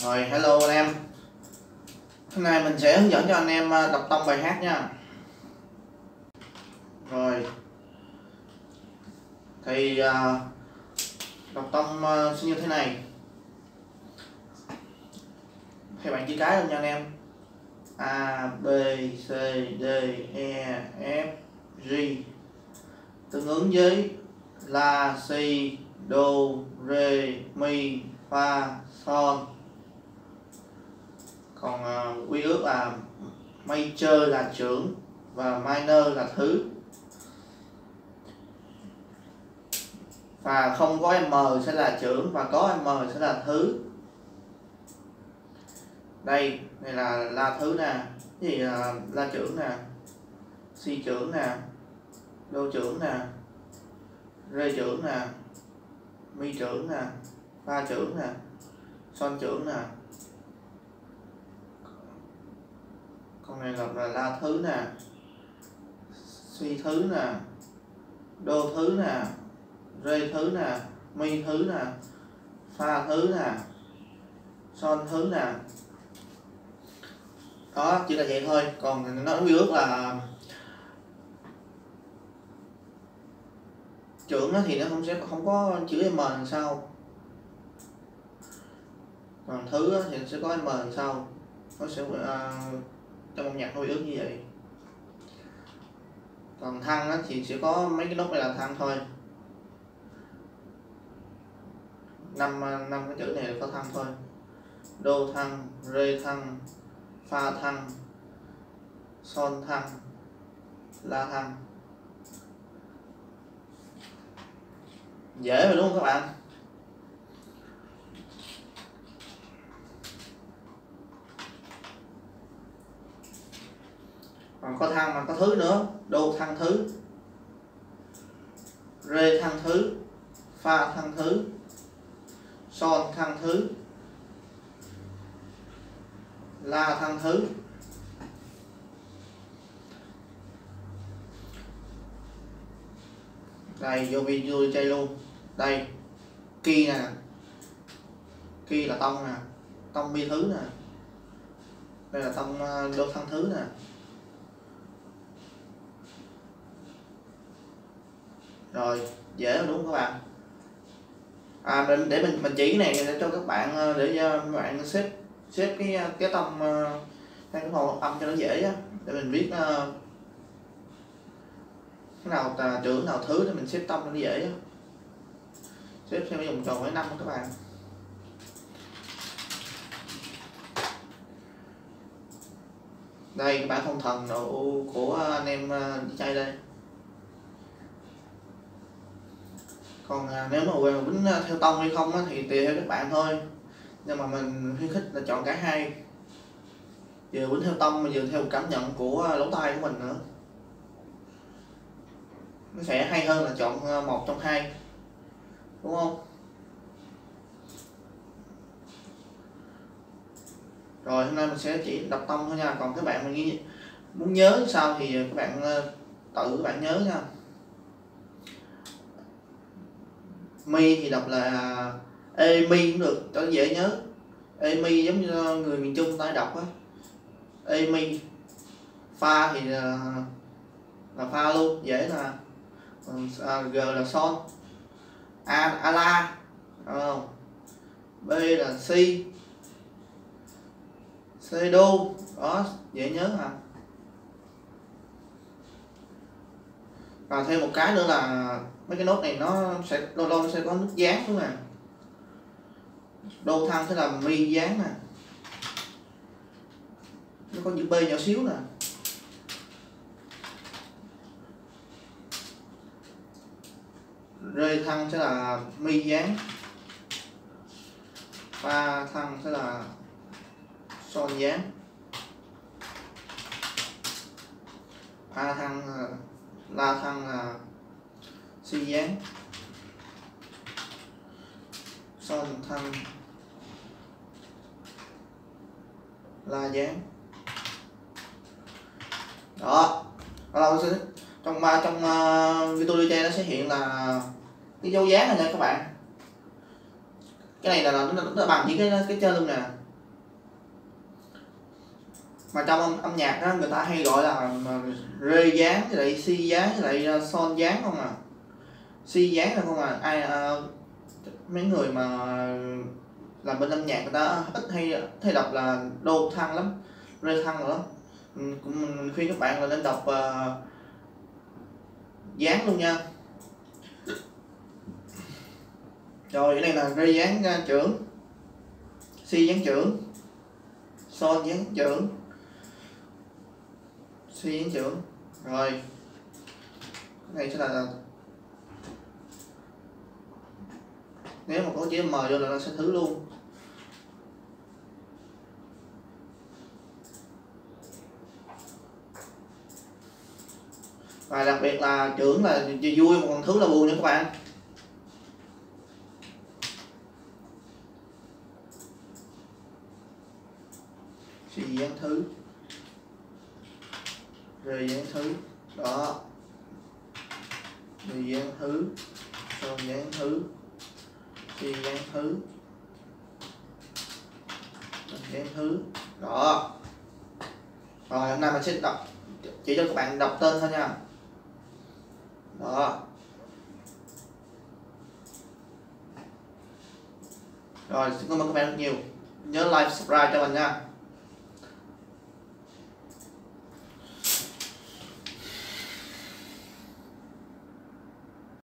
Rồi, hello anh em. Hôm nay mình sẽ hướng dẫn cho anh em đọc tông bài hát nha. Rồi, thì đọc tông sẽ như thế này. Theo bảng chữ cái luôn nha anh em. A, B, C, D, E, F, G tương ứng với La, Si, Do, Re, Mi, Fa, Sol. Còn quy ước là major là trưởng và minor là thứ, và không có M sẽ là trưởng và có M sẽ là thứ. Đây là La thứ nè, cái gì là La trưởng nè, Si trưởng nè, Do trưởng nè, Re trưởng nè, Mi trưởng nè, Fa trưởng nè, Sol trưởng nè. Con này là La thứ nè, Si thứ nè, Do thứ nè, Re thứ nè, Mi thứ nè, Fa thứ nè, Sol thứ nè. Đó, chỉ là vậy thôi. Còn nó quy ước là trưởng thì nó không có chữ M đằng sau, còn thứ thì nó sẽ có M đằng sau. Nó sẽ trong âm nhạc quy ước như vậy. Còn thăng thì sẽ có mấy cái nốt này là thăng thôi. năm cái chữ này là có thăng thôi. Do thăng, Re thăng, Fa thăng, Sol thăng, La thăng. Dễ rồi đúng không các bạn? Còn có thăng mà có thứ nữa. Do thăng thứ, Re thăng thứ, Fa thăng thứ, Sol thăng thứ, La thăng thứ. Đây, vô video chơi luôn. Đây, ki nè, ki là tông nè, tông bi thứ nè. Đây là tông Do thăng thứ nè. Rồi, dễ rồi đúng không các bạn? Để mình chỉ cái này để cho các bạn, để cho các bạn xếp cái tông cái màu âm cho nó dễ á, để mình biết cái nào trưởng nào thứ thì mình xếp tông cho nó dễ á. Xếp theo cái vòng tròn với 5 các bạn. Đây cái bản thông thần độ của anh em DJ đây. Còn nếu mà quýnh theo tông hay không thì tùy theo các bạn thôi, nhưng mà mình khuyến khích là chọn cả hai, vừa quýnh theo tông mà vừa theo cảm nhận của lỗ tai của mình nữa. Nó sẽ hay hơn là chọn một trong hai, đúng không? Rồi hôm nay mình sẽ chỉ đọc tông thôi nha. Còn các bạn mình muốn nhớ sao thì các bạn tự các bạn nhớ nha. Mi thì đọc là E mi cũng được cho dễ nhớ. E mi giống như người miền Trung ta đọc á, E mi. Fa thì là Fa luôn, dễ là G là Sol, A La, B là Si, C Do. Đó, dễ nhớ hả? Và thêm một cái nữa là mấy cái nốt này nó sẽ lâu lâu nó sẽ có nút dán đúng nè. Do thăng sẽ là mi dán nè, nó có chữ B nhỏ xíu nè. Re thăng sẽ là mi dán, Fa thăng sẽ là Sol dán, A thăng La thăng là Si dán, Sol thăng La dán. Đó, trong video DJ nó sẽ hiện là cái dấu dán này nha các bạn. Cái này là nó bằng với cái trên luôn nè. mà trong âm nhạc đó người ta hay gọi là rê dáng với lại si dáng với lại son dáng không à. Si dáng là không à, ai mấy người mà làm bên âm nhạc người ta ít hay đọc là đô thăng lắm, rê thăng rồi lắm. Mình khuyên các bạn là nên đọc dáng luôn nha. Rồi cái này là rê dáng trưởng, si dáng trưởng, son dáng trưởng, si dáng trưởng. Rồi cái này sẽ là nếu mà có chữ M vô là nó sẽ thứ luôn. Và đặc biệt là trưởng là vui mà còn thứ là buồn nha các bạn. Si dáng thứ, rê dáng thứ, đó, rê dáng thứ, son dáng thứ, si dáng thứ, dáng thứ, đó. Rồi hôm nay mình sẽ đọc chỉ cho các bạn đọc tên thôi nha. Đó. Rồi xin cảm ơn các bạn rất nhiều, nhớ like subscribe cho mình nha.